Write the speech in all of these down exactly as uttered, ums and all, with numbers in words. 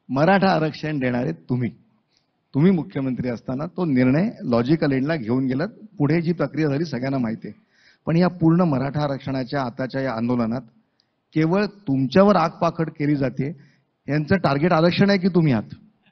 मराठा आरक्षण देणारे तुम्ही तुम्ही मुख्यमंत्री असताना तो निर्णय लॉजिकल एंडला घेऊन गेलात. पुढे जी प्रक्रिया झाली सगळ्यांना माहिती आहे. पण या पूर्ण मराठा आरक्षणाच्या आताच्या या आंदोलनात केवळ तुमच्यावर आगपाखड केली जाते. यांचं टार्गेट आरक्षण आहे की तुम्ही आहात?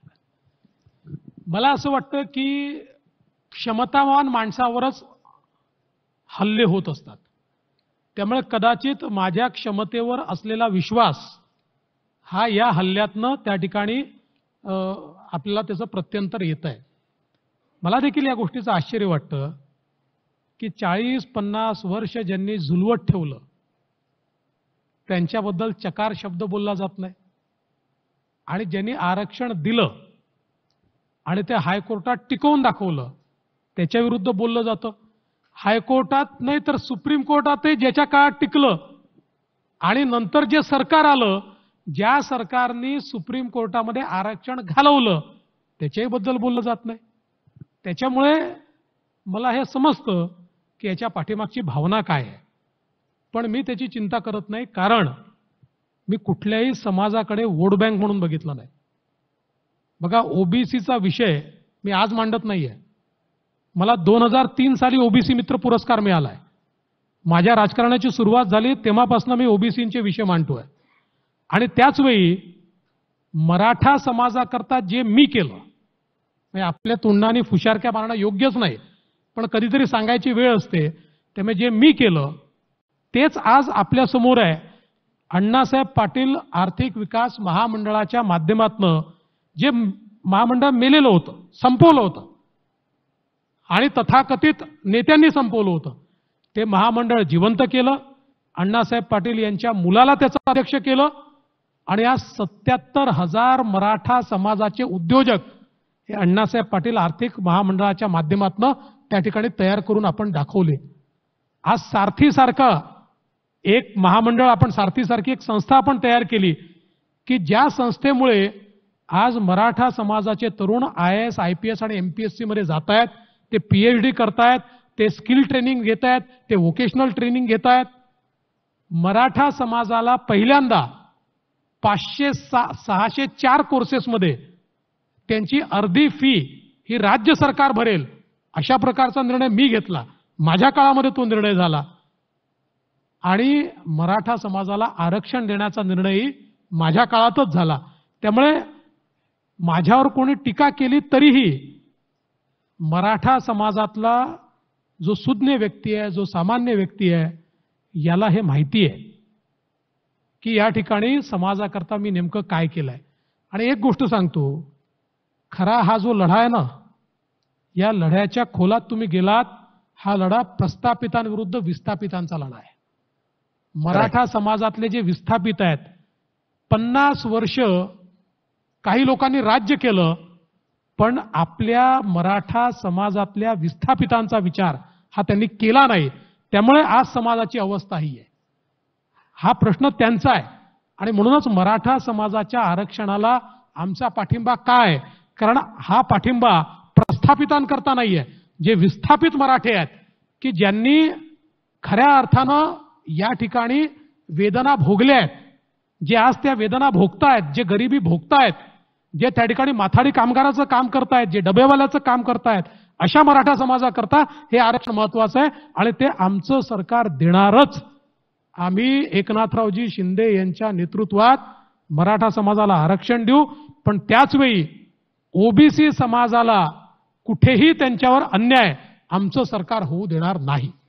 मला असं वाटतं की क्षमतावान माणसावरच हल्ले होत असतात. त्यामुळे कदाचित माझ्या क्षमतेवर असलेला विश्वास हा या हल्ल्यातनं त्या ठिकाणी आपल्याला त्याचं प्रत्यंतर येत आहे. मला देखील या गोष्टीचं आश्चर्य वाटतं की चाळीस पन्नास वर्ष ज्यांनी झुलवत ठेवलं त्यांच्याबद्दल चकार शब्द बोलला जात नाही, आणि ज्यांनी आरक्षण दिलं आणि ते हायकोर्टात टिकवून दाखवलं त्याच्या विरुद्ध बोललं जातं. हायकोर्टात नाही तर सुप्रीम कोर्टात ज्याच्या काळात टिकलं आणि नंतर जे सरकार आलं, ज्या सरकारने सुप्रीम कोर्टामध्ये आरक्षण घालवलं त्याच्याही बद्दल बोललं जात नाही. त्याच्यामुळे मला हे समजतं की याच्या पाठीमागची भावना काय आहे, पण मी त्याची चिंता करत नाही, कारण मी कुठल्याही समाजाकडे वोट बँक म्हणून बघितला नाही. बघा, ओबीसीचा विषय मी आज मांडत नाहीये. मला दोन हजार तीन साली ओबीसी मित्र पुरस्कार मिळाला आहे. माझ्या राजकारणाची सुरुवात झाली तेव्हापासून मी ओबीसीचे विषय मांडतोय. आणि त्याच वेळी मराठा समाजाकरता जे मी केलं, म्हणजे आपल्या तोंडाने फुशारक्या मारणं योग्यच नाही, पण कधीतरी सांगायची वेळ असते, त्यामुळे जे मी केलं तेच आज आपल्या समोर आहे. अण्णासाहेब पाटील आर्थिक विकास महामंडळाच्या माध्यमातून जे महामंडळ मेलेलं होतं, संपवलं होतं आणि तथाकथित नेत्यांनी संपवलं होतं, ते महामंडळ जिवंत केलं. अण्णासाहेब पाटील यांच्या मुलाला त्याचं अध्यक्ष केलं आणि आज सत्याहत्तर हजार मराठा समाजाचे उद्योजक हे अण्णासाहेब पाटील आर्थिक महामंडळाच्या माध्यमातून त्या ठिकाणी तयार करून आपण दाखवले. आज सारथीसारखा एक महामंडळ, आपण सारथीसारखी एक संस्था आपण तयार केली की ज्या संस्थेमुळे आज मराठा समाजाचे तरुण I A S I P S आणि एम पी एस सी मध्ये जात आहेत, ते पीएचडी करतायत, ते स्किल ट्रेनिंग घेत आहेत, ते व्होकेशनल ट्रेनिंग घेत आहेत. मराठा समाजाला पहिल्यांदा पाचशे सहाशे चार कोर्सेसमध्ये त्यांची अर्धी फी ही राज्य सरकार भरेल अशा प्रकारचा निर्णय मी घेतला. माझ्या काळामध्ये तो निर्णय झाला आणि मराठा समाजाला आरक्षण देण्याचा निर्णयही माझ्या काळातच झाला. त्यामुळे माझ्यावर कोणी टीका केली तरीही मराठा समाजातला जो सुज्ञ व्यक्ती आहे, जो सामान्य व्यक्ती आहे, याला हे माहिती आहे की या ठिकाणी समाजाकरता मी नेमकं काय केलंय. आणि एक गोष्ट सांगतो, खरा हा जो लढा आहे ना, या लढ्याच्या खोलात तुम्ही गेलात, हा लढा प्रस्थापितांविरुद्ध विस्थापितांचा लढा आहे. मराठा समाजातले जे विस्थापित आहेत, पन्नास वर्ष काही लोकांनी राज्य केलं, पण आपल्या मराठा समाजातल्या विस्थापितांचा विचार हा त्यांनी केला नाही. त्यामुळे आज समाजाची अवस्था ही आहे. हा प्रश्न त्यांचा आहे आणि म्हणूनच मराठा समाजाच्या आरक्षणाला आमचा पाठिंबा काय? कारण हा पाठिंबा प्रस्थापितांकरता नाहीये, जे विस्थापित मराठे आहेत की ज्यांनी खऱ्या अर्थानं या ठिकाणी वेदना भोगल्या आहेत, जे आज त्या वेदना भोगतायत, जे गरिबी भोगतायत, जे त्या ठिकाणी माथाडी कामगाराचं काम करतायत, जे डबेवाल्याचं काम करतायत, अशा मराठा समाजाकरता हे आरक्षण महत्वाचं आहे आणि ते आमचं सरकार देणारच. आम्ही एकनाथरावजी शिंदे यांच्या नेतृत्वात मराठा समाजाला आरक्षण देऊ, पण त्याचवेळी ओबीसी समाजाला कुठेही त्यांच्यावर अन्याय आमचं सरकार होऊ देणार नाही.